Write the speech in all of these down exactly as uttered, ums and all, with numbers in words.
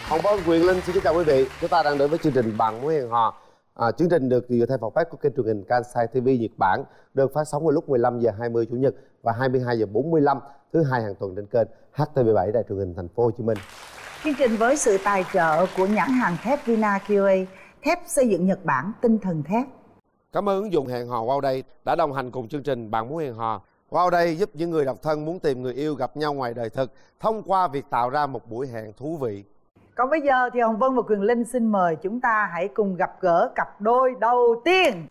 Hồng Vân, Quyền Linh xin kính chào quý vị. Chúng ta đang đến với chương trình Bạn Muốn Hẹn Hò. À, chương trình được dựa theo format của kênh truyền hình Kansai ti vi Nhật Bản, được phát sóng vào lúc mười lăm giờ hai mươi chủ nhật và hai mươi hai giờ bốn mươi lăm thứ hai hàng tuần trên kênh H T V bảy Đài truyền hình Thành phố Hồ Chí Minh. Chương trình với sự tài trợ của nhãn hàng thép Vinaqa, thép xây dựng Nhật Bản, tinh thần thép. Cảm ơn ứng dụng hẹn hò Wow Day đã đồng hành cùng chương trình Bạn Muốn Hẹn Hò. Wow Day giúp những người độc thân muốn tìm người yêu gặp nhau ngoài đời thực thông qua việc tạo ra một buổi hẹn thú vị. Còn bây giờ thì Hồng Vân và Quyền Linh xin mời chúng ta hãy cùng gặp gỡ cặp đôi đầu tiên.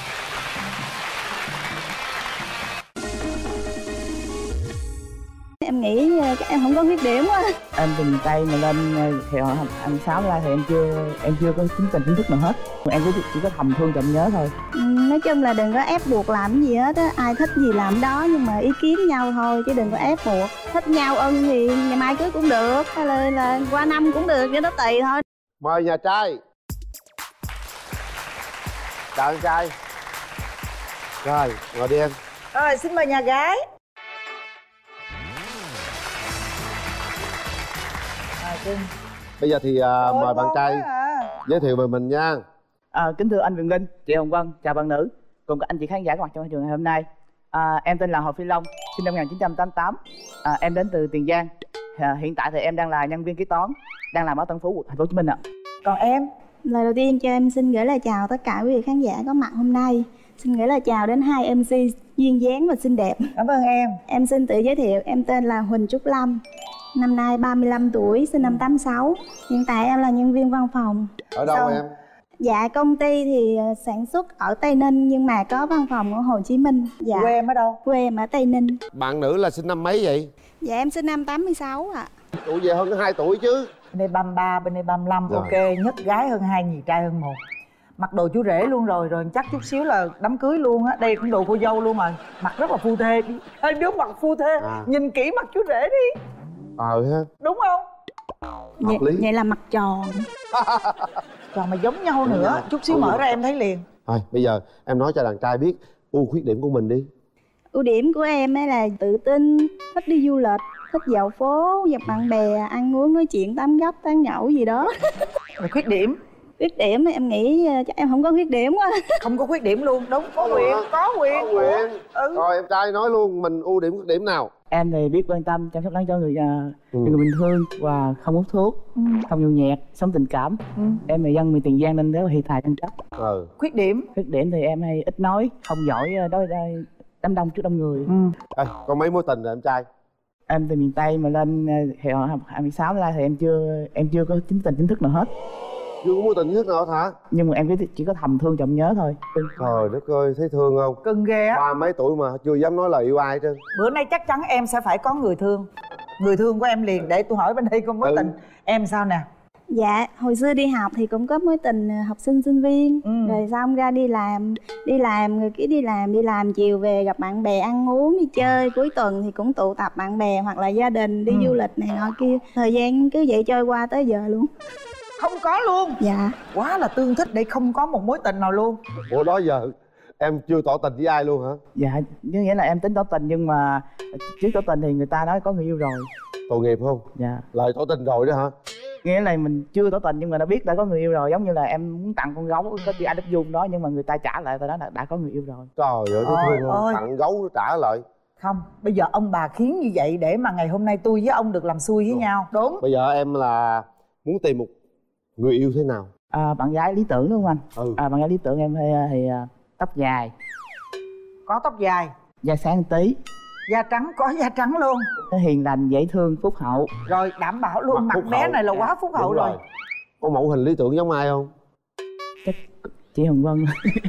Em nghĩ chắc em không có khuyết điểm quá. Em từ miền Tây mà lên thì anh Sáu ra thì em chưa em chưa có tính tình chính thức nào hết. Em chỉ, chỉ có thầm thương trộm nhớ thôi. Ừ, nói chung là đừng có ép buộc làm gì hết á. Ai thích gì làm đó, nhưng mà ý kiến nhau thôi chứ đừng có ép buộc. Thích nhau ưng thì ngày mai cưới cũng được, hay là, là qua năm cũng được, cho nó tùy thôi. Mời nhà trai. Chào anh trai. Rồi, ngồi đi em. Rồi, xin mời nhà gái. Bây giờ thì uh, Ôi, mời bạn trai à. giới thiệu về mình nha. À, kính thưa anh Quyền Linh, chị Hồng Vân, chào bạn nữ cùng các anh chị khán giả có mặt trong trường ngày hôm nay. À, em tên là Hồ Phi Long, sinh năm một nghìn chín trăm tám mươi tám. À, em đến từ Tiền Giang. À, hiện tại thì em đang là nhân viên kế toán, đang làm ở Tân Phú, Thành phố Hồ Chí Minh ạ. Còn em? Lời đầu tiên cho em xin gửi lời chào tất cả quý vị khán giả có mặt hôm nay. Xin gửi lời chào đến hai em xê duyên dáng và xinh đẹp. Cảm ơn em. Em xin tự giới thiệu, em tên là Huỳnh Trúc Lâm, năm nay ba mươi lăm tuổi, sinh năm tám sáu. Hiện tại em là nhân viên văn phòng. Ở đâu Sau... em? Dạ, công ty thì sản xuất ở Tây Ninh nhưng mà có văn phòng ở Hồ Chí Minh. Dạ. Quê em ở đâu? Quê em ở Tây Ninh. Bạn nữ là sinh năm mấy vậy? Dạ, em sinh năm tám mươi sáu ạ. Tuổi về hơn hai tuổi chứ. Bên đây ba mươi ba, bên đây ba mươi lăm. Rồi. Ok, nhất gái hơn hai, nhì trai hơn một. Mặc đồ chú rể luôn rồi, rồi chắc chút xíu là đám cưới luôn á. Đây cũng đồ cô dâu luôn rồi. Mặc rất là phu thê. Hai đứa mặc phu thê, à. Nhìn kỹ mặt chú rể đi. Ờ ha. Đúng không? Vậy, vậy là mặt tròn. Tròn mà giống nhau nữa. Nhau. Chút xíu ừ. mở ra em thấy liền. Thôi bây giờ em nói cho đàn trai biết ưu khuyết điểm của mình đi. Ưu điểm của em ấy là tự tin, thích đi du lịch, thích dạo phố, gặp bạn bè, ăn uống, nói chuyện, tám gấp, tán nhậu gì đó. Rồi khuyết điểm? Khuyết điểm em nghĩ chắc em không có khuyết điểm quá. Không có khuyết điểm luôn, đúng. Có quyền, có quyền. Có quyền. Ừ. Rồi em trai nói luôn, mình ưu điểm khuyết điểm nào? Em thì biết quan tâm, chăm sóc lắng cho người, uh, ừ. người bình thường và không hút thuốc, ừ. không nhậu nhẹt, sống tình cảm. Ừ. Em là dân miền Tiền Giang nên rất là hiền thà chân chất. Ừ. Khuyết điểm? Khuyết điểm thì em hay ít nói, không giỏi đối đám đông trước đông người. Ừ. À, có mấy mối tình rồi em trai? Em từ miền Tây mà lên thì hai mươi sáu ra thì em chưa em chưa có chính tình chính thức nào hết. Chưa có mối tình chính thức nào hả? Nhưng mà em chỉ có thầm thương trộm nhớ thôi. Trời đất ơi, thấy thương không? Cưng ghê á. Ba mấy tuổi mà chưa dám nói lời yêu ai hết trơn. Bữa nay chắc chắn em sẽ phải có người thương. Người thương của em liền. Để tôi hỏi bên đây có mối ừ. tình. Em sao nè? Dạ, hồi xưa đi học thì cũng có mối tình học sinh sinh viên. Ừ. Rồi xong ra đi làm. Đi làm, người kia đi làm, đi làm chiều về gặp bạn bè ăn uống, đi chơi. Cuối tuần thì cũng tụ tập bạn bè hoặc là gia đình đi ừ. du lịch này nọ kia. Thời gian cứ vậy trôi qua tới giờ luôn. Không có luôn? Dạ. Quá là tương thích để không có một mối tình nào luôn. Ủa đó giờ em chưa tỏ tình với ai luôn hả? Dạ, như nghĩa là em tính tỏ tình nhưng mà trước tỏ tình thì người ta nói có người yêu rồi. Tội nghiệp không? Dạ. Lời tỏ tình rồi đó hả? Nghĩa là mình chưa tỏ tình nhưng mà đã biết đã có người yêu rồi. Giống như là em muốn tặng con gấu có chữ I love you đó, nhưng mà người ta trả lại tao nói là đã có người yêu rồi. Trời ơi, thấy thương không? Tặng gấu trả lại. Không, bây giờ ông bà khiến như vậy để mà ngày hôm nay tôi với ông được làm xui với đúng. nhau. Đúng. Bây giờ em là muốn tìm một người yêu thế nào? À, bạn gái lý tưởng đúng không anh? Ừ. À, bạn gái lý tưởng em thì, thì uh, tóc dài. Có tóc dài. Da sáng tí. Da trắng, có da trắng luôn. Hiền lành, dễ thương, phúc hậu. Rồi đảm bảo luôn, mặt, mặt bé hậu. Này là quá phúc hậu rồi. rồi Có mẫu hình lý tưởng giống ai không? Chắc chị Hồng Vân.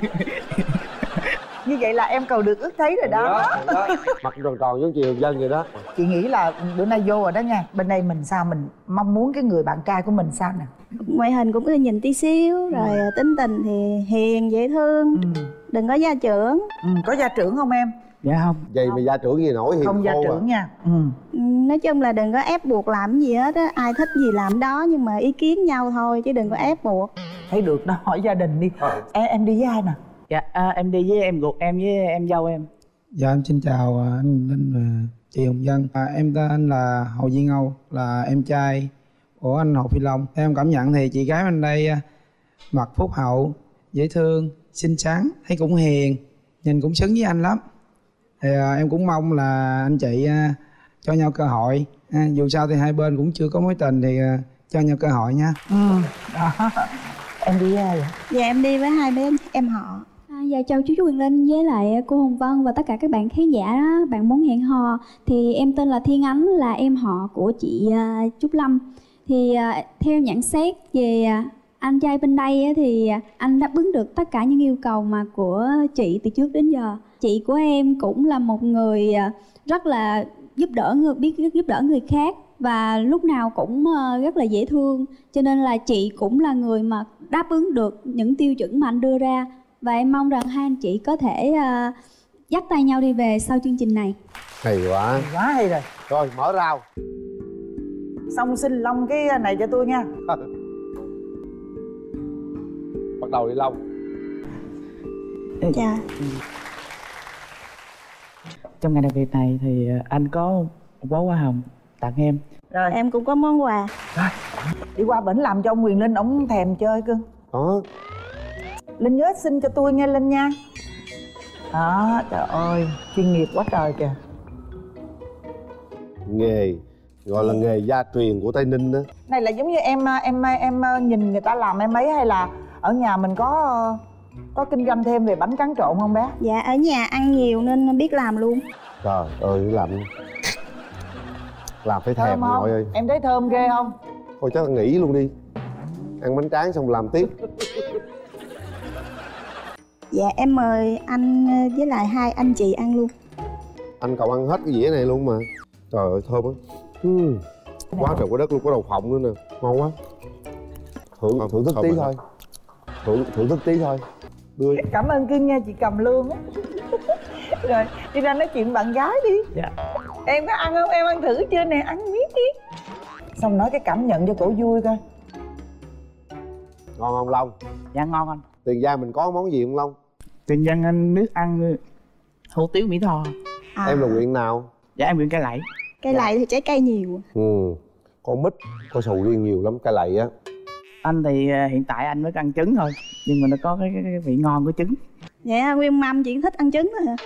Như vậy là em cầu được ước thấy rồi đó, đó, đó. Mặt tròn tròn giống chị Hồng Vân vậy đó. Chị nghĩ là bữa nay vô rồi đó nha. Bên đây mình sao, mình mong muốn cái người bạn trai của mình sao nè? Ngoại hình cũng có nhìn tí xíu. Rồi ừ. tính tình thì hiền, dễ thương. ừ. Đừng có gia trưởng. ừ. Có gia trưởng không em? Dạ không. Vậy mà gia trưởng gì nổi hiền không gia trưởng à. nha. ừ. Nói chung là đừng có ép buộc làm gì hết á. Ai thích gì làm đó, nhưng mà ý kiến nhau thôi chứ đừng có ép buộc. Thấy được đó, hỏi gia đình đi. à. em, em đi với ai nè? Dạ à, em đi với em ruột em với em dâu em. Dạ em xin chào anh Linh và chị Hồng Vân. à, Em tên là Hồ Duy Ngâu, là em trai của anh Hồ Phi Long. Em cảm nhận thì chị gái bên đây mặt phúc hậu, dễ thương, xinh xắn, thấy cũng hiền, nhìn cũng xứng với anh lắm. Thì à, em cũng mong là anh chị à, cho nhau cơ hội. À, dù sao thì hai bên cũng chưa có mối tình thì à, cho nhau cơ hội nha. Ừ, đó. Em đi ai vậy? Dạ em đi với hai bé em họ. À, dạ chào chú Quyền Linh với lại cô Hồng Vân và tất cả các bạn khán giả đó. Bạn muốn hẹn hò thì em tên là Thiên Ánh, là em họ của chị uh, Trúc Lâm. Thì uh, theo nhận xét về uh, anh trai bên đây uh, thì uh, anh đáp ứng được tất cả những yêu cầu mà của chị từ trước đến giờ. Chị của em cũng là một người uh, rất là giúp đỡ người, biết giúp đỡ người khác và lúc nào cũng uh, rất là dễ thương, cho nên là chị cũng là người mà đáp ứng được những tiêu chuẩn mà anh đưa ra. Và em mong rằng hai anh chị có thể uh, dắt tay nhau đi về sau chương trình này. Hay quá. Hay quá hay rồi. Rồi mở rào. Xong xin Long cái này cho tôi nha. Bắt đầu đi Long. Dạ. Trong ngày đặc biệt này thì anh có một bó hoa hồng tặng em. Rồi Em cũng có món quà. rồi đi qua bển làm cho ông Quyền Linh, ổng thèm chơi cưng. Đó. Linh nhớ xin cho tôi nghe Linh nha. Đó, trời ơi, chuyên nghiệp quá trời kìa. Nghề gọi là nghề gia truyền của Tây Ninh đó. Này là giống như em em em nhìn người ta làm em ấy, hay là ở nhà mình có có kinh doanh thêm về bánh tráng trộn không bé? Dạ ở nhà ăn nhiều nên biết làm luôn. Trời ơi làm làm phải thèm Thơm không? nội ơi. Em thấy thơm ghê không? Thôi chắc là nghỉ luôn đi, ăn bánh tráng xong làm tiếp. Dạ em mời anh với lại hai anh chị ăn luôn. Anh cậu ăn hết cái dĩa này luôn mà. Trời ơi thơm á. uhm. Quá trời quá đất luôn, có đậu phộng nữa nè, ngon quá. Thưởng thưởng thức tí thôi, thưởng thưởng thức tí thôi. Đưa. Cảm ơn cưng nha, chị cầm luôn á. Rồi đi ra nói chuyện bạn gái đi. Dạ. Em có ăn không? Em ăn thử chưa nè, ăn miếng đi. Xong nói cái cảm nhận cho cổ vui coi. Ngon không Long? Dạ ngon anh. Tiền Giang mình có món gì không Long? Tiền Giang anh nước ăn hủ tiếu Mỹ Tho. À, Em là huyện nào? Dạ em huyện Cai Lậy. Cây lậy thì trái cây nhiều. Ừ, con mít, có sầu riêng nhiều lắm, Cai Lậy á. Anh thì hiện tại anh mới ăn trứng thôi, nhưng mà nó có cái, cái, cái vị ngon của trứng. Dạ nguyên mâm chị thích ăn trứng thôi hả?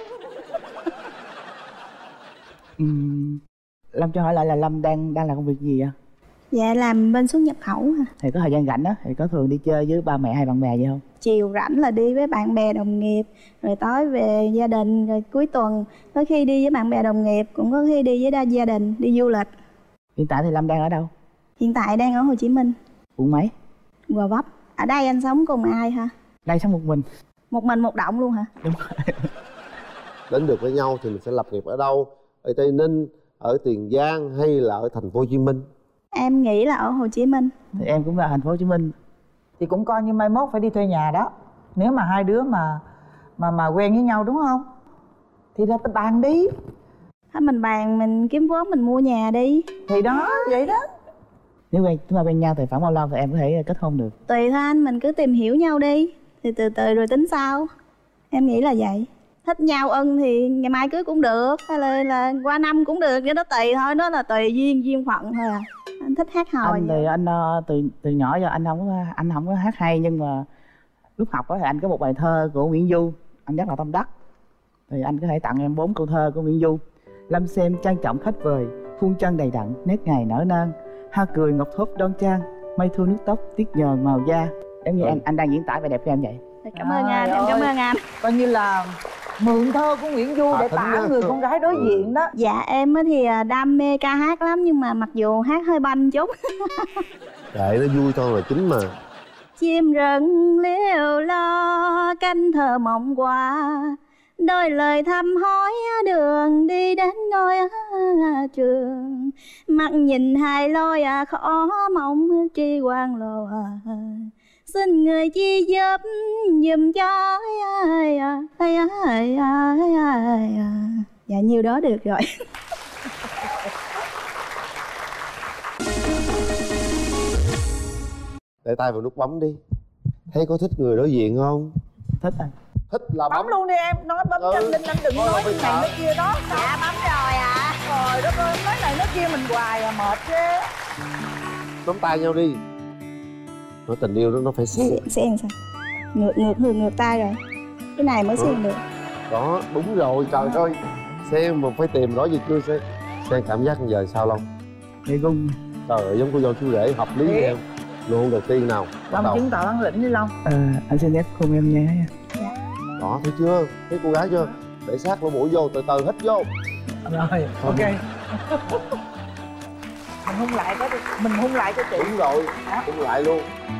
Uhm, Lâm cho hỏi lại là Lâm đang đang làm công việc gì vậy? Dạ làm bên xuất nhập khẩu hả? Thì có thời gian rảnh á thì có thường đi chơi với ba mẹ hay bạn bè vậy không? Chiều rảnh là đi với bạn bè đồng nghiệp, rồi tối về gia đình, rồi cuối tuần có khi đi với bạn bè đồng nghiệp, cũng có khi đi với đa gia đình, đi du lịch. Hiện tại thì Lâm đang ở đâu? Hiện tại đang ở Hồ Chí Minh. Quận mấy? Gò Vấp. Ở đây anh sống cùng ai hả? Đây sống một mình. Một mình một động luôn hả? Đúng rồi. Đến được với nhau thì mình sẽ lập nghiệp ở đâu? Ở Tây Ninh, ở Tiền Giang hay là ở thành phố Hồ Chí Minh? Em nghĩ là ở Hồ Chí Minh. Thì em cũng là thành phố Hồ Chí Minh. Thì cũng coi như mai mốt phải đi thuê nhà đó. Nếu mà hai đứa mà mà mà quen với nhau đúng không? Thì ra ta bàn đi. Thôi mình bàn, mình kiếm vốn mình mua nhà đi. Thì đó, vậy đó. Nếu quen chúng ta quen nhau thì khoảng bao lâu thì em có thể kết hôn được? Tùy thôi anh, mình cứ tìm hiểu nhau đi, thì từ từ rồi tính sau. Em nghĩ là vậy. Thích nhau ưng thì ngày mai cưới cũng được, hay là, là qua năm cũng được, cái đó tùy thôi, đó là tùy duyên duyên phận thôi à. Anh thích hát hò Anh vậy. thì anh uh, từ từ nhỏ giờ anh không có anh không có hát hay, nhưng mà lúc học đó thì anh có một bài thơ của Nguyễn Du, anh rất là tâm đắc, thì anh có thể tặng em bốn câu thơ của Nguyễn Du. Lâm xem trang trọng khách vời, khuôn chân đầy đặn, nét ngày nở nang, ha cười ngọc thốt đoan trang, mây thu nước tóc tiết nhờ màu da. Giống như ừ. anh anh đang diễn tả vẻ đẹp của em vậy. Cảm ơn anh, em cảm ơn anh. Coi như là mượn thơ của Nguyễn Du để tả người con gái đối diện đó. Dạ em thì đam mê ca hát lắm, nhưng mà mặc dù hát hơi banh chút. Để nó vui thôi là chính mà. Chim rừng liêu lo canh thơ mộng qua, đôi lời thăm hỏi đường đi đến ngôi trường. Mặt nhìn hai lối khó mong tri quan lộ, xin người chi giúp giùm cho. Ai, ai, ai, ai, ai. Dạ nhiêu đó được rồi. Để tay vào nút bấm đi. Thấy có thích người đối diện không? Thích anh. Thích là bấm, Bấm luôn đi em, nói bấm Ừ. nhanh Linh, anh đừng Thôi, nói phải cái này sợ. cái kia đó. Dạ bấm rồi ạ. Trời đất ơi, nói này nói kia mình hoài à, mệt ghê. nắm tay nhau đi. Nói tình yêu đó nó phải sẽ sẽ làm sao? Ngược ngược ngược ngược tay rồi. Cái này mới xem được. Đó, đúng rồi, trời ơi. Xem mà phải tìm rõ gì chưa xem. Xem cảm giác giờ sao Long? Thì cũng Trời ơi, giống cô dâu chú rể hợp lý em. Luôn đầu tiên nào. Long chứng tỏ bản lĩnh đi Long. à, anh xin phép hôn em nhé. Đó, thấy chưa? Thấy cô gái chưa? Để sát lỗ mũi vô, từ từ hít vô. Rồi, ok. Mình hôn lại cái đi, mình hôn lại cho chị. Đúng rồi, hôn lại luôn.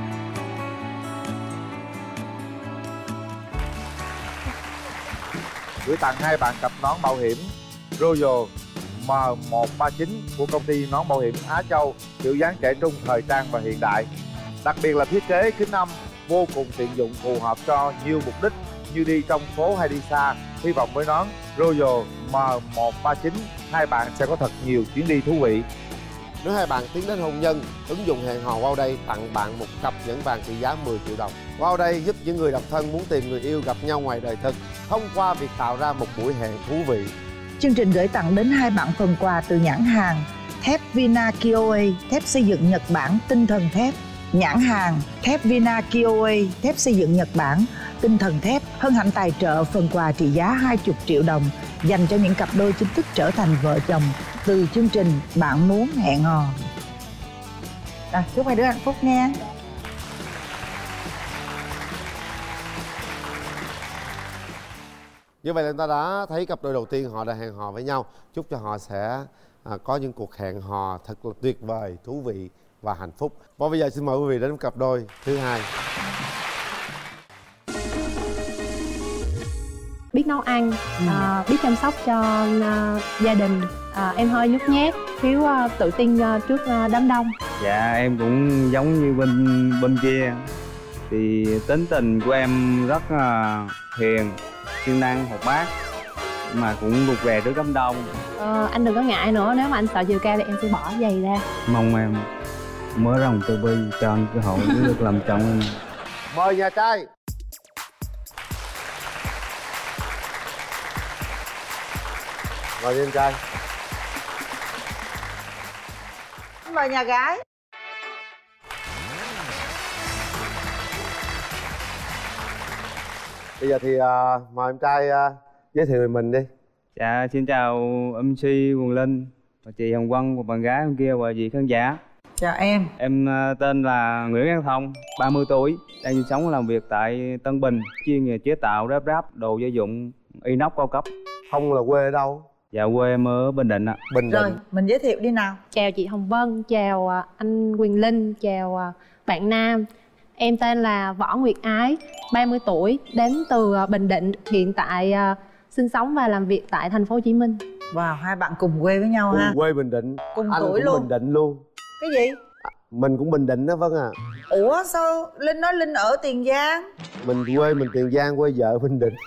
Gửi tặng hai bạn cặp nón bảo hiểm Royal M một ba chín của công ty nón bảo hiểm Á Châu, kiểu dáng trẻ trung, thời trang và hiện đại. Đặc biệt là thiết kế kính âm vô cùng tiện dụng, phù hợp cho nhiều mục đích như đi trong phố hay đi xa. Hy vọng với nón Royal M một ba chín, hai bạn sẽ có thật nhiều chuyến đi thú vị. Nếu hai bạn tiến đến hôn nhân, ứng dụng hẹn hò Wow Day tặng bạn một cặp nhẫn vàng trị giá mười triệu đồng. Wow Day giúp những người độc thân muốn tìm người yêu gặp nhau ngoài đời thực thông qua việc tạo ra một buổi hẹn thú vị. Chương trình gửi tặng đến hai bạn phần quà từ nhãn hàng thép Vina Kioe, thép xây dựng Nhật Bản, tinh thần thép. Nhãn hàng thép Vina Kioe, thép xây dựng Nhật Bản, tinh thần thép hân hạnh tài trợ phần quà trị giá hai mươi triệu đồng dành cho những cặp đôi chính thức trở thành vợ chồng từ chương trình Bạn Muốn Hẹn Hò. À, chúc hai đứa hạnh phúc nha. Như vậy là chúng ta đã thấy cặp đôi đầu tiên họ đã hẹn hò với nhau. Chúc cho họ sẽ à, có những cuộc hẹn hò thật là tuyệt vời, thú vị và hạnh phúc. Và bây giờ xin mời quý vị đến cặp đôi thứ hai. Biết nấu ăn, ừ. à, biết chăm sóc cho à, gia đình. à, Em hơi nhút nhát, thiếu à, tự tin à, trước à, đám đông. Dạ em cũng giống như bên bên kia. Thì tính tình của em rất là hiền, siêng năng, hoạt bát, mà cũng rụt rè trước đám đông. ờ, Anh đừng có ngại nữa, nếu mà anh sợ chiều cao thì em sẽ bỏ giày ra. Mong em mở rộng từ bi cho anh cơ hội được làm chồng em. Mời nhà trai. Mời em trai. Mời nhà gái. Bây giờ thì uh, mời em trai uh, giới thiệu về mình đi. Dạ xin chào em xê Quỳnh Linh và chị Hồng Vân và bạn gái bên kia và chị khán giả. Chào em. Em uh, tên là Nguyễn An Thông, ba mươi tuổi, đang sinh sống và làm việc tại Tân Bình, chuyên nghề chế tạo ráp ráp đồ gia dụng inox cao cấp. Thông là quê ở đâu? Dạ quê em ở Bình Định ạ. Bình Định. Rồi, mình giới thiệu đi nào. Chào chị Hồng Vân, chào à, anh Quỳnh Linh, chào à, bạn Nam. Em tên là Võ Nguyệt Ái, ba mươi tuổi, đến từ à, Bình Định, hiện tại à, sinh sống và làm việc tại thành phố Hồ Chí Minh. Wow, hai bạn cùng quê với nhau Cùng ha. quê Bình Định. Cùng anh tuổi cũng luôn. Bình Định luôn. Cái gì? À, mình cũng Bình Định đó Vân à. Ủa sao Linh nói Linh ở Tiền Giang? Mình quê mình Tiền Giang, quê vợ Bình Định.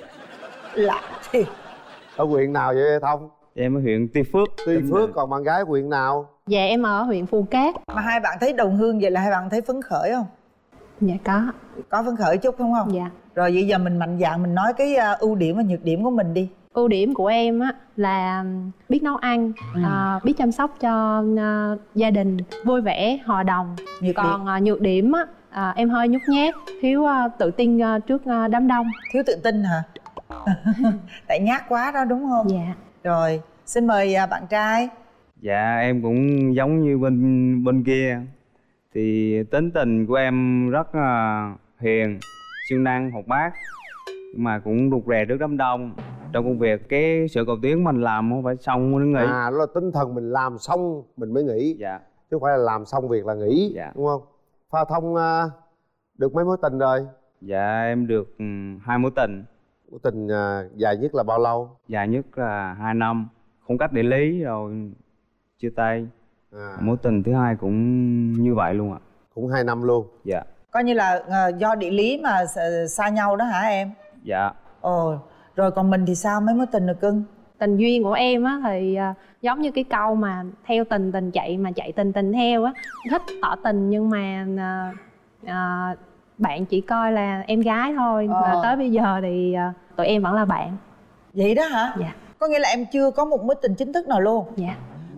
Lạ thiệt. Ở huyện nào vậy Thông? Em ở huyện Tuy Phước. Tuy Phước, còn bạn gái huyện nào? Dạ em ở huyện Phù Cát. Mà hai bạn thấy đồng hương vậy là hai bạn thấy phấn khởi không? Dạ có. Có phấn khởi chút đúng không? Dạ. Rồi vậy giờ mình mạnh dạn mình nói cái uh, ưu điểm và nhược điểm của mình đi. Ưu điểm của em á là biết nấu ăn, ừ. à, biết chăm sóc cho uh, gia đình, vui vẻ, hòa đồng. Nhược Còn điểm. uh, nhược điểm á, à, em hơi nhút nhát, thiếu uh, tự tin uh, trước uh, đám đông. Thiếu tự tin hả? Tại nhát quá đó đúng không? Dạ. Rồi, xin mời uh, bạn trai. Dạ em cũng giống như bên bên kia. Thì tính tình của em rất là hiền, siêng năng, hoạt bát, mà cũng rụt rè trước đám đông. Trong công việc cái sự cầu tiến mình làm không phải xong mới nghỉ. À đó là tinh thần mình làm xong mình mới nghỉ. Dạ. Chứ không phải là làm xong việc là nghỉ. Dạ. Đúng không? Pha Thông uh, được mấy mối tình rồi? Dạ em được um, hai mối tình. Mối tình uh, dài nhất là bao lâu? Dài nhất là hai năm. Không cách địa lý rồi chia tay. À. Mối tình thứ hai cũng như vậy luôn ạ. Cũng hai năm luôn. Dạ. Coi như là uh, do địa lý mà xa nhau đó hả em? Dạ. Ồ, rồi còn mình thì sao, mấy mối tình rồi cưng? Tình duyên của em á thì uh, giống như cái câu mà theo tình tình chạy mà chạy tình tình theo á. Thích tỏ tình nhưng mà uh, uh, bạn chỉ coi là em gái thôi. Ờ. Và tới bây giờ thì uh, tụi em vẫn là bạn. Vậy đó hả? Dạ. Có nghĩa là em chưa có một mối tình chính thức nào luôn? Dạ.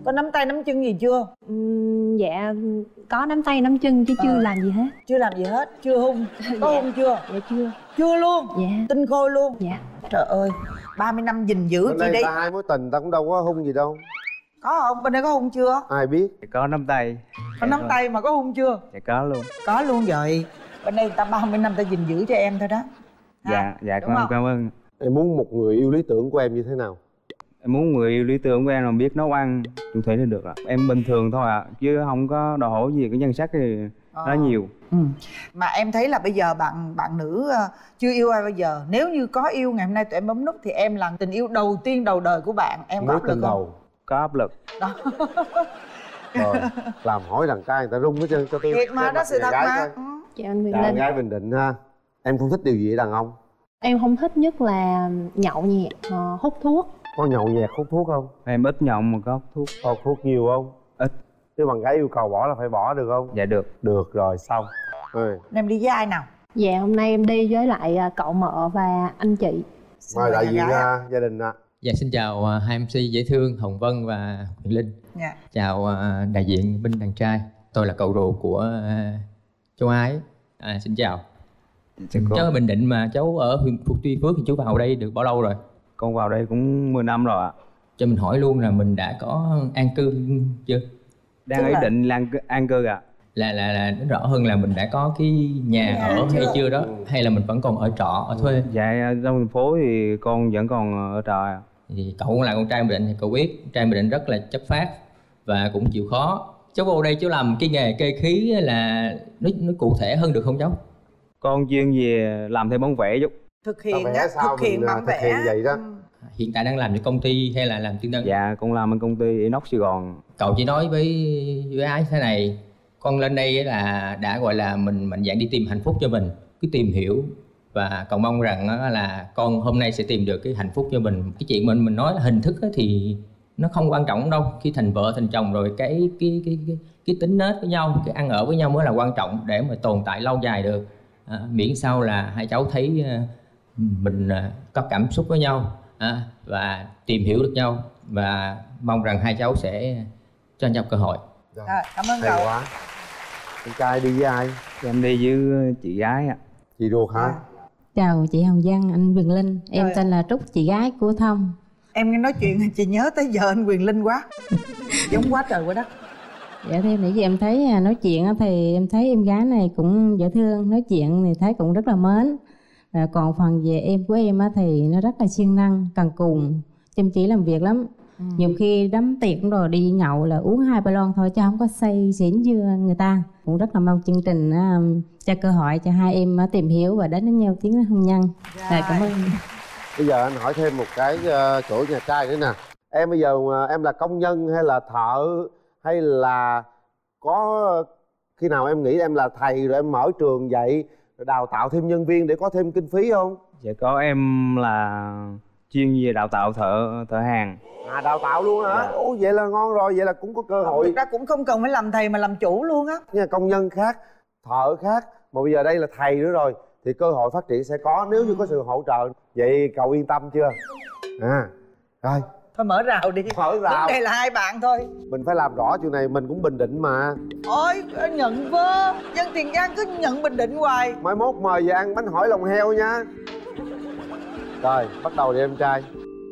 Có nắm tay nắm chân gì chưa? Ừm, dạ có nắm tay nắm chân chứ chưa Ờ. làm gì hết. Chưa làm gì hết, chưa hung. Có Dạ. hung chưa? Dạ chưa. Chưa luôn? Dạ. Tinh khôi luôn? Dạ. Trời ơi, ba mươi năm gìn giữ Bên chị đây đi. ta hai mối tình ta cũng đâu có hung gì đâu. Có không? Bên đây có hung chưa? Ai biết. Có nắm tay. Có nắm tay mà có hung chưa? Dạ có luôn. Có luôn rồi. Bên đây người ta ba mươi năm ta gìn giữ cho em thôi đó. Dạ, dạ đúng con không? cảm ơn. Em muốn một người yêu lý tưởng của em như thế nào? Em muốn người yêu lý tưởng của em là biết nấu ăn chung thủy là được ạ. Em bình thường thôi ạ, à, chứ không có đòi hỏi gì cái nhân sắc thì Ờ. nó nhiều. Ừ. Mà em thấy là bây giờ bạn bạn nữ ờ, chưa yêu ai bao giờ. Nếu như có yêu ngày hôm nay tụi em bấm nút thì em là tình yêu đầu tiên đầu đời của bạn. Em có Mối áp lực tình không? đầu. Có áp lực. Đó. Rồi, làm hỏi đàn trai người ta rung hết trơn cho tôi. Thiệt mà, cho đó mặt sự đàn thật gái mà. coi. Ừ. Chào anh Quyền Đàn Linh. gái Bình Định ha. Em không thích điều gì ở đàn ông? Em không thích nhất là nhậu nhẹt, ờ, hút thuốc. Có nhậu nhẹt hút thuốc không? Em ít nhậu mà có hút thuốc. Có thuốc nhiều không? Ít. Nếu bạn gái yêu cầu bỏ là phải bỏ được không? Dạ được. Được rồi, xong. Ừ. Em đi với ai nào? Dạ hôm nay em đi với lại à, cậu mợ và anh chị. Mời đại nhà diện gái uh, gia đình ạ. Dạ xin chào uh, hai em xê dễ thương Hồng Vân và Huyền Linh. Dạ. Chào uh, đại diện bên đàn trai. Tôi là cậu ruột của uh, châu Ái. À, xin chào. Cháu ở Bình Định mà cháu ở huyện Phú Tuy Phước thì chú vào đây được bao lâu rồi? Con vào đây cũng mười năm rồi ạ. Cho mình hỏi luôn là mình đã có an cư chưa? Đang Tức ý là- định lan an cư ạ. Là là là nó rõ hơn là mình đã có cái nhà Nhà ở hay chưa? chưa đó, hay là mình vẫn còn ở trọ ở thuê? Dạ trong thành phố thì con vẫn còn ở trọ ạ. Thì cậu cũng là con trai Bình Định thì cậu biết con trai Bình Định rất là chất phác và cũng chịu khó. Cháu vô đây cháu làm cái nghề kê khí là nó nó cụ thể hơn được không cháu? Con chuyên về làm thêm bóng vẽ chút. Thực hiện vẽ á, sao thực hiện mình, à, bản thực vẽ. hiện vậy đó. Ừ. Hiện tại đang làm cho công ty hay là làm tư nhân? Dạ con làm ở công ty Inox Sài Gòn. Cậu chỉ nói với với Ái thế này, con lên đây ấy là đã gọi là mình mạnh dạn đi tìm hạnh phúc cho mình, cứ tìm hiểu và cầu mong rằng á là con hôm nay sẽ tìm được cái hạnh phúc cho mình. Cái chuyện mình mình nói là hình thức á thì nó không quan trọng đâu, khi thành vợ thành chồng rồi cái cái cái cái, cái tính nết với nhau, cái ăn ở với nhau mới là quan trọng để mà tồn tại lâu dài được. À, miễn sao là hai cháu thấy uh, mình uh, có cảm xúc với nhau à, và tìm hiểu được nhau, và mong rằng hai cháu sẽ cho nhau cơ hội. Rồi, cảm ơn Hay cậu. quá. Con trai đi với ai? Em đi với chị gái ạ. Chị ruột hả? À. Chào chị Hồng Vân, anh Quyền Linh. Em Rồi. tên là Trúc, chị gái của Thông. Em nghe nói chuyện chị nhớ tới giờ anh Quyền Linh quá. Giống quá trời quá đất. Dạ thêm nãy giờ em thấy à, nói chuyện á thì em thấy em gái này cũng dễ thương, nói chuyện thì thấy cũng rất là mến. Và còn phần về em của em á thì nó rất là siêng năng, cần cù, chăm chỉ làm việc lắm. Ừ. Nhiều khi đám tiệc rồi đi nhậu là uống hai ba lon thôi chứ không có say xỉn như người ta. Cũng rất là mong chương trình á, cho cơ hội cho hai em á, tìm hiểu và đến với nhau tiến đến hôn nhân. Rồi, cảm ơn. Bây giờ anh hỏi thêm một cái uh, chỗ nhà trai nữa nè. Em bây giờ uh, em là công nhân hay là thợ, hay là có khi nào em nghĩ em là thầy rồi em mở trường dạy rồi đào tạo thêm nhân viên để có thêm kinh phí không? Dạ có, em là chuyên về đào tạo thợ thợ hàn. À đào tạo luôn hả? Dạ. Ồ vậy là ngon rồi, vậy là cũng có cơ hội. Thực ra cũng không cần phải làm thầy mà làm chủ luôn á. Nha, công nhân khác, thợ khác, mà bây giờ đây là thầy nữa rồi thì cơ hội phát triển sẽ có nếu như có sự hỗ trợ. Vậy cậu yên tâm chưa? À rồi Thôi mở rào đi. Mở rào. Vấn đề là hai bạn thôi. mình phải làm rõ chuyện này, mình cũng Bình Định mà. Ôi nhận vơ. Dân Tiền Giang cứ nhận Bình Định hoài. Mai mốt mời về ăn bánh hỏi lòng heo nha. Rồi bắt đầu đi em trai.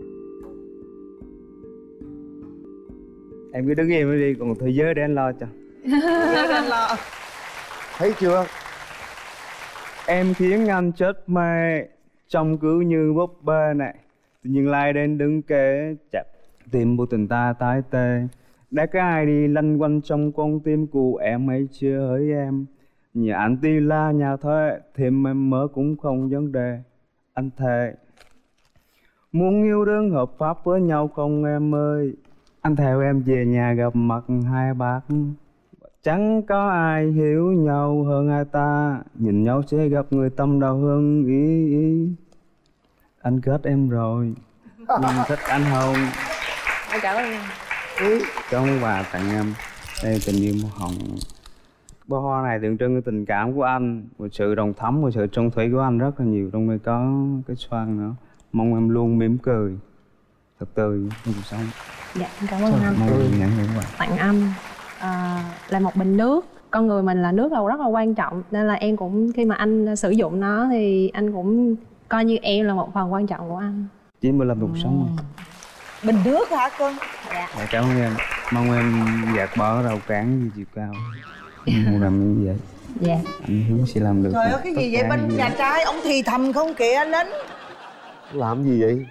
Em cứ đứng im đi, còn thế giới để anh lo cho. Anh lo. Thấy chưa? Em khiến anh chết mê, trông cứ như búp bê này. Tự nhiên lai đến đứng kế chặt tim của tình ta tái tê. Đã có ai đi lanh quanh trong con tim của em hay chưa hỡi em? Nhà anh ti la nhà thuê, thêm em mơ cũng không vấn đề. Anh thề muốn yêu đương hợp pháp với nhau không em ơi? Anh theo em về nhà gặp mặt hai bác. Chẳng có ai hiểu nhau hơn ai ta, nhìn nhau sẽ gặp người tâm đầu hơn ý, ý. Anh kết em rồi, nhưng thích anh không? Em cảm ơn em. Có món quà tặng em. Đây là tình yêu màu hồng. Bó hoa này tượng trưng cái tình cảm của anh, một sự đồng thắm, một sự trung thủy của anh rất là nhiều. Trong đây có cái xoan nữa. Mong em luôn mỉm cười. thật tươi trong cuộc sống. Dạ, em cảm ơn anh. Mong nhận được các bạn. Tặng anh à, là một bình nước. Con người mình là nước là rất là quan trọng, nên là em cũng khi mà anh sử dụng nó thì anh cũng coi như em là một phần quan trọng của anh. chín mươi lăm cuộc sống. Bình nước hả cưng? Dạ. Dạ, cảm ơn em. Mong em gạt bỏ rào cản như chiều cao. Không làm như vậy. Dạ. Anh hứa sẽ làm được. Trời ơi, cái gì vậy bên nhà trai ông thì thầm không kìa anh Lính? Làm gì vậy?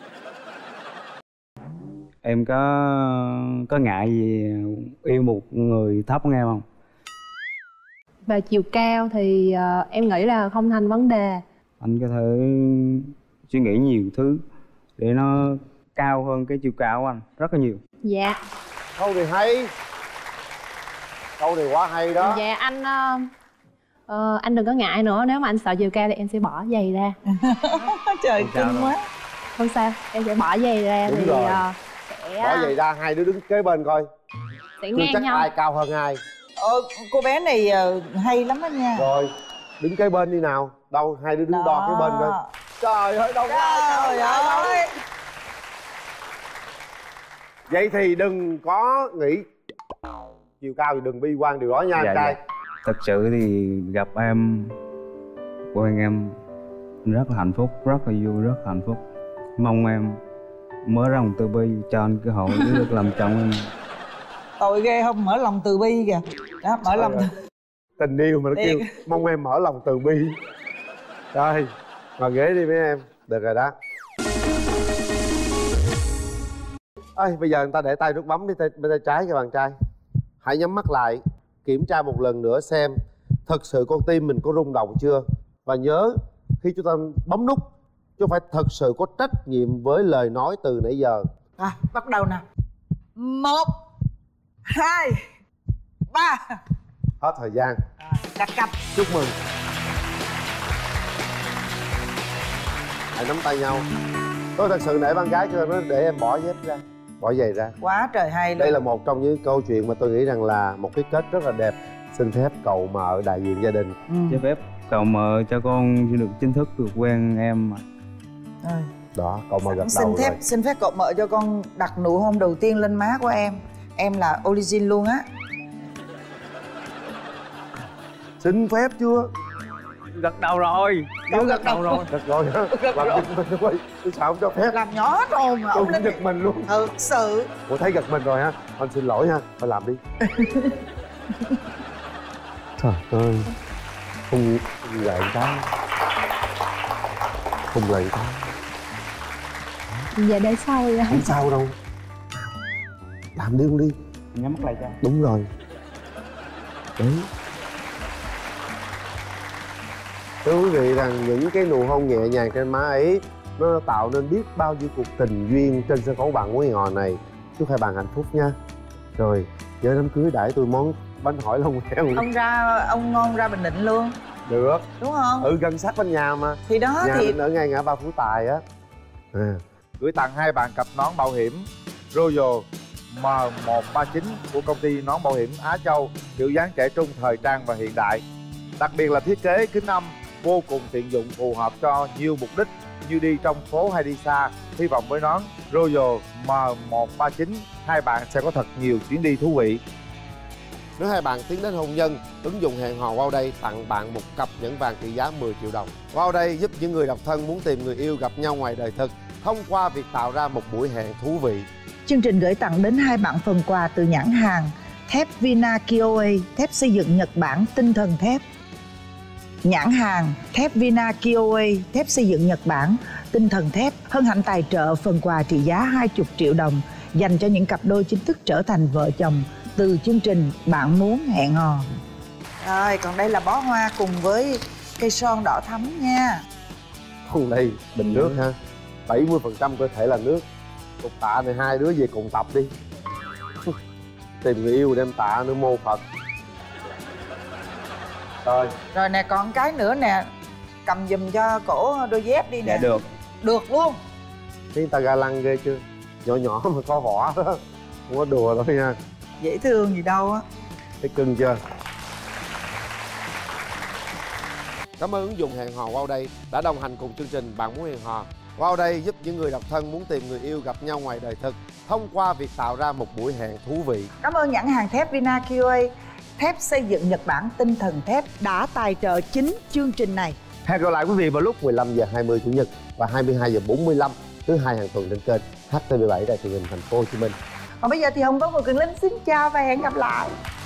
Em có có ngại gì yêu một người thấp hơn em không? Về chiều cao thì uh, em nghĩ là không thành vấn đề. Anh có thể suy nghĩ nhiều thứ để nó cao hơn cái chiều cao của anh rất là nhiều. Dạ. Câu này hay. Câu này quá hay đó. Dạ anh uh, uh, anh đừng có ngại nữa, nếu mà anh sợ chiều cao thì em sẽ bỏ giày ra. Trời cưng quá. Không sao, em sẽ bỏ giày ra. Đúng thì rồi. Uh, sẽ bỏ giày ra, hai đứa đứng kế bên coi. Sẽ chưa ngang chắc nhau. ai cao hơn ai. Ờ, cô bé này hay lắm đó nha. Rồi, đứng kế bên đi nào. Đâu, hai đứa đứng đó. Đo kế bên coi. Trời ơi, đâu có ai cao hơn ai. Vậy thì đừng có nghĩ chiều cao thì đừng bi quan điều đó nha anh Dạ, trai. dạ. Thật sự thì gặp em, quen em rất là hạnh phúc, rất là vui, rất là hạnh phúc. Mong em mở lòng từ bi cho anh cơ hội để được làm chồng em. Tội ghê không, mở lòng từ bi kìa. Đó, mở lòng từ... Tình yêu mà nó Điên. kêu mong em mở lòng từ bi. Rồi, ngồi ghế đi mấy em. Được rồi đó. Ê, bây giờ người ta để tay nút bấm đi tay, bên tay trái cho bạn trai. Hãy nhắm mắt lại, kiểm tra một lần nữa xem thật sự con tim mình có rung động chưa. Và nhớ khi chúng ta bấm nút, chứ không phải thật sự có trách nhiệm với lời nói từ nãy giờ. À, bắt đầu nè. Một, hai, ba. Hết thời gian. À, đặt cặp. Chúc mừng. Hãy nắm tay nhau. Tôi thật sự nể bạn gái cho nó để em bỏ dép ra, bỏ giày ra. Quá trời hay luôn. Đây là một trong những câu chuyện mà tôi nghĩ rằng là một cái kết rất là đẹp. Xin phép cậu mợ đại diện gia đình. Ừ. Cho phép cậu mợ cho con được chính thức được quen em mà. Rồi. Đó, cậu mợ gật Xin đầu phép rồi. xin phép cậu mợ cho con đặt nụ hôn đầu tiên lên má của em. Em là origin luôn á. Xin phép chưa? Gật đầu rồi. Cậu gật đầu rồi. Gật rồi hả? Gật Làm rồi. giật mình thôi. Tôi sao không cho phép. Làm nhỏ hết rồi mà Tôi ông cũng lên. giật mình luôn. Thật sự. Ủa thấy giật mình rồi ha. Anh xin lỗi ha. Thôi làm đi. Trời ơi. Không gậy ta. Không gậy ta. Dạ để sau rồi. Không sao đâu. Làm đi không đi. Nhắm mắt lại cho. Đúng rồi. Đấy. Thưa quý vị rằng những cái nụ hôn nhẹ nhàng trên má ấy nó tạo nên biết bao nhiêu cuộc tình duyên trên sân khấu Bạn Muốn Hẹn Hò này. Chúc hai bạn hạnh phúc nha. Rồi, nhớ đám cưới đãi tôi món bánh hỏi lòng heo. Ông ra, ông ngon ra Bình Định luôn. Được. Đúng không? Ừ, gần sát bên nhà mà. Thì đó nhà thì... mình ở ngay ngã ba Phú Tài á. À. Gửi tặng hai bạn cặp nón bảo hiểm Royal M một ba chín của công ty nón bảo hiểm Á Châu, kiểu dáng trẻ trung, thời trang và hiện đại. Đặc biệt là thiết kế kính âm vô cùng tiện dụng, phù hợp cho nhiều mục đích như đi trong phố hay đi xa. Hy vọng với nón Royal M một ba chín, hai bạn sẽ có thật nhiều chuyến đi thú vị. Nếu hai bạn tiến đến hôn nhân, ứng dụng hẹn hò Wow Day tặng bạn một cặp nhẫn vàng trị giá mười triệu đồng. Wow Day giúp những người độc thân muốn tìm người yêu gặp nhau ngoài đời thực thông qua việc tạo ra một buổi hẹn thú vị. Chương trình gửi tặng đến hai bạn phần quà từ nhãn hàng thép Vina Kioe, thép xây dựng Nhật Bản tinh thần thép. Nhãn hàng thép Vina Kioe, thép xây dựng Nhật Bản tinh thần thép hân hạnh tài trợ phần quà trị giá hai mươi triệu đồng dành cho những cặp đôi chính thức trở thành vợ chồng từ chương trình Bạn Muốn Hẹn Hò. Rồi, còn đây là bó hoa cùng với cây son đỏ thắm nha. Còn đây bình nước ha, bảy mươi phần trăm cơ thể là nước. Cục tạ này hai đứa về cùng tập đi. Tìm người yêu đem tạ nữa mô Phật. Rồi. Rồi nè, còn cái nữa nè. Cầm giùm cho cổ đôi dép đi nè. Dạ được. Được luôn. Thấy ta ga lăng ghê chưa? Nhỏ nhỏ mà có vỏ đó. Không có đùa đâu nha. Dễ thương gì đâu á. Thấy cưng chưa? Cảm ơn ứng dụng hẹn hò Wow Day đã đồng hành cùng chương trình Bạn Muốn Hẹn Hò. Wow Day giúp những người độc thân muốn tìm người yêu gặp nhau ngoài đời thực thông qua việc tạo ra một buổi hẹn thú vị. Cảm ơn nhãn hàng thép Vinakioi, thép xây dựng Nhật Bản tinh thần thép đã tài trợ chính chương trình này. Hẹn gặp lại quý vị vào lúc mười lăm giờ hai mươi chủ nhật và hai mươi hai giờ bốn mươi lăm thứ hai hàng tuần trên kênh H T V bảy Đài truyền hình Thành phố Hồ Chí Minh. Còn bây giờ thì Hồng Vân và Quyền Linh xin chào và hẹn gặp lại.